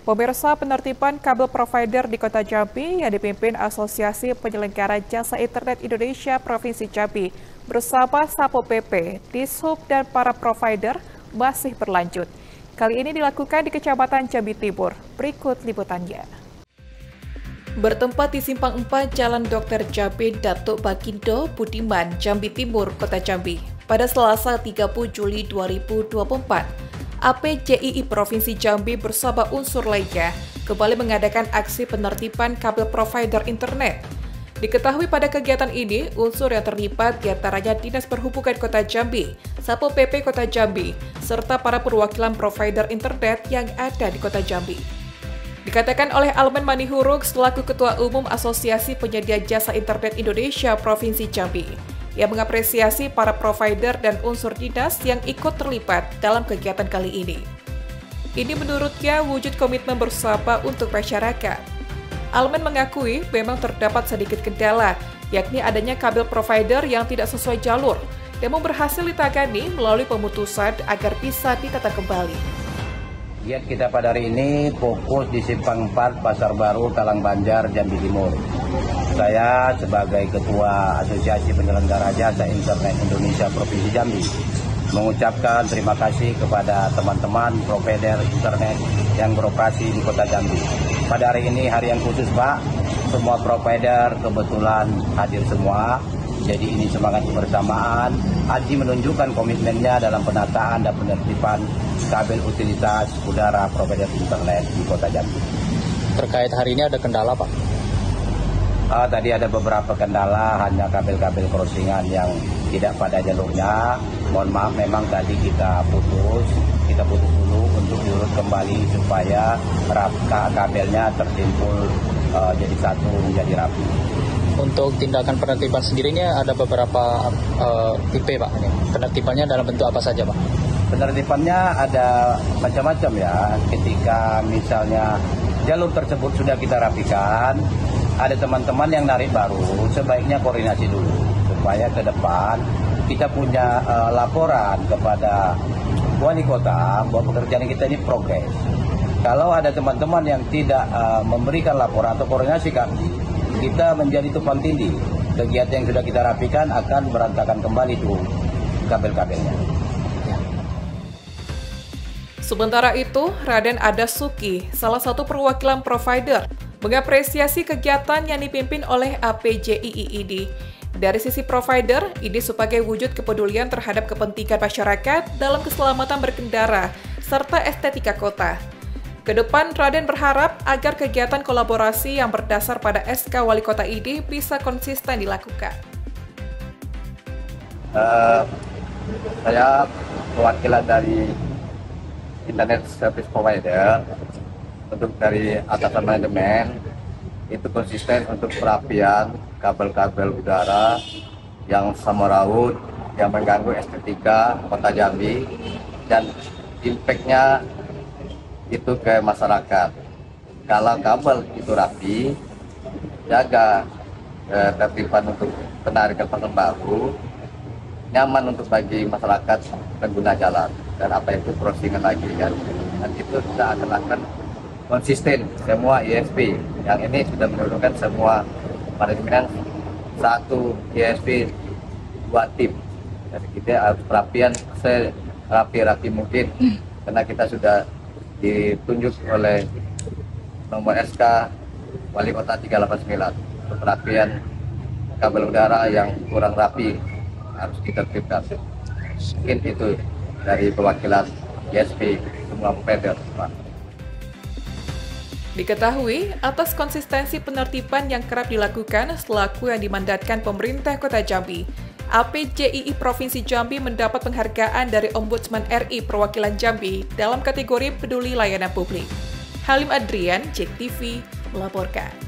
Pemirsa, penertiban kabel provider di Kota Jambi yang dipimpin Asosiasi Penyelenggara Jasa Internet Indonesia Provinsi Jambi bersama Sapo PP, Dishub, dan para provider masih berlanjut. Kali ini dilakukan di Kecamatan Jambi Timur. Berikut liputannya. Bertempat di Simpang 4 Jalan Dr. Jambi Datuk Bagindo Budiman, Jambi Timur, Kota Jambi, pada Selasa 30 Juli 2024. APJII Provinsi Jambi bersama unsur lainnya kembali mengadakan aksi penertiban kabel provider internet. Diketahui pada kegiatan ini, unsur yang terlibat diantaranya Dinas Perhubungan Kota Jambi, Sapo PP Kota Jambi, serta para perwakilan provider internet yang ada di Kota Jambi. Dikatakan oleh Almen Manihuruk selaku Ketua Umum Asosiasi Penyedia Jasa Internet Indonesia Provinsi Jambi, yang mengapresiasi para provider dan unsur dinas yang ikut terlibat dalam kegiatan kali ini. Ini menurutnya wujud komitmen bersama untuk masyarakat. Almen mengakui memang terdapat sedikit kendala, yakni adanya kabel provider yang tidak sesuai jalur, namun berhasil ditangani melalui pemutusan agar bisa ditata kembali. Giat kita pada hari ini fokus di Simpang 4 Pasar Baru, Talangbanjar, Jambi Timur. Saya sebagai Ketua Asosiasi Penyelenggara Jasa Internet Indonesia Provinsi Jambi mengucapkan terima kasih kepada teman-teman provider internet yang beroperasi di Kota Jambi. Pada hari ini hari yang khusus, Pak. Semua provider kebetulan hadir semua. Jadi ini semangat kebersamaan. Aji menunjukkan komitmennya dalam penataan dan penertiban kabel utilitas udara provider internet di Kota Jambi. Terkait hari ini ada kendala, Pak? Tadi ada beberapa kendala, hanya kabel-kabel crossingan yang tidak pada jalurnya. Mohon maaf, memang tadi kita putus dulu untuk diurut kembali supaya kabelnya tersimpul jadi satu, menjadi rapi. Untuk tindakan penertiban sendiri ini ada beberapa tipe, Pak. Penertibannya dalam bentuk apa saja, Pak? Penertibannya ada macam-macam ya. Ketika misalnya jalur tersebut sudah kita rapikan, ada teman-teman yang narik baru, sebaiknya koordinasi dulu supaya ke depan kita punya laporan kepada wali kota bahwa pekerjaan kita ini progres. Kalau ada teman-teman yang tidak memberikan laporan atau koordinasi kami, kita menjadi tumpang tindih. Kegiatan yang sudah kita rapikan akan berantakan kembali tuh kabel-kabelnya. Sementara itu, Raden Adasuki, salah satu perwakilan provider, mengapresiasi kegiatan yang dipimpin oleh APJII ini. Dari sisi provider, ini sebagai wujud kepedulian terhadap kepentingan masyarakat dalam keselamatan berkendara serta estetika kota. Kedepan, Raden berharap agar kegiatan kolaborasi yang berdasar pada SK Wali Kota ini bisa konsisten dilakukan. Saya perwakilan dari Internet Service Provider. Untuk dari atasan manajemen itu konsisten untuk perapian kabel-kabel udara yang semeraut, yang mengganggu estetika Kota Jambi, dan impact-nya itu ke masyarakat. Kalau kabel itu rapi, jaga tertiban untuk penarikan pasar baru, nyaman untuk bagi masyarakat pengguna jalan, dan apa itu crossingan lagi kan, dan itu kita akan konsisten semua ISP. Yang ini sudah menurunkan semua manajemen satu ISP 2 tim. Jadi kita harus perapian serapi-rapi mungkin, karena kita sudah ditunjuk oleh nomor SK Wali Kota 389 untuk perapian kabel udara yang kurang rapi harus ditertibkan. Mungkin itu dari perwakilan ISP semua provider, Pak. Diketahui, atas konsistensi penertiban yang kerap dilakukan selaku yang dimandatkan pemerintah Kota Jambi, APJII Provinsi Jambi mendapat penghargaan dari Ombudsman RI Perwakilan Jambi dalam kategori peduli layanan publik. Halim Adrian, JEK TV, melaporkan.